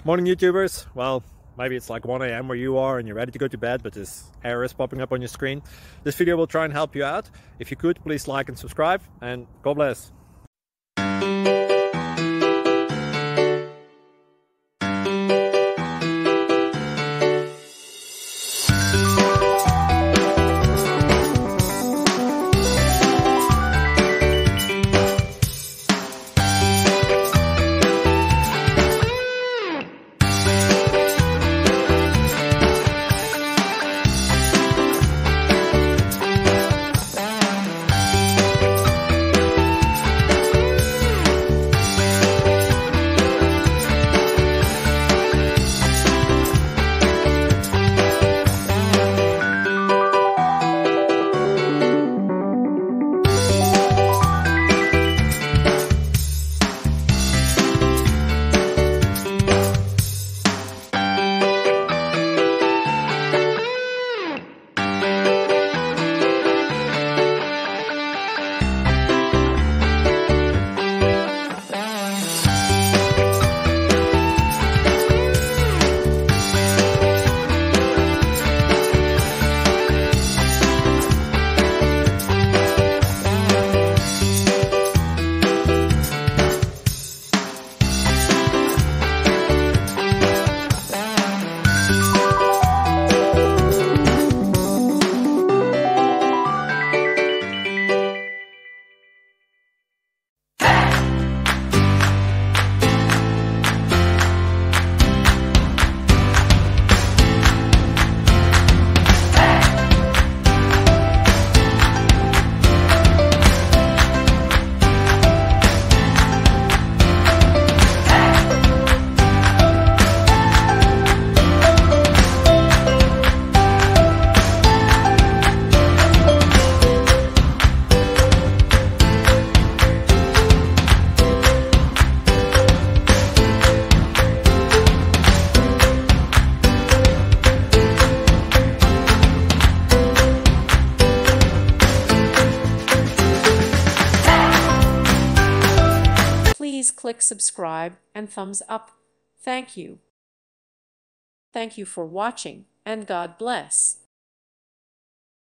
Morning YouTubers. Well, maybe it's like 1 a.m. where you are and you're ready to go to bed, but this error is popping up on your screen. This video will try and help you out. If you could, please like and subscribe, and God bless. Please click subscribe and thumbs up. Thank you. Thank you for watching, and God bless.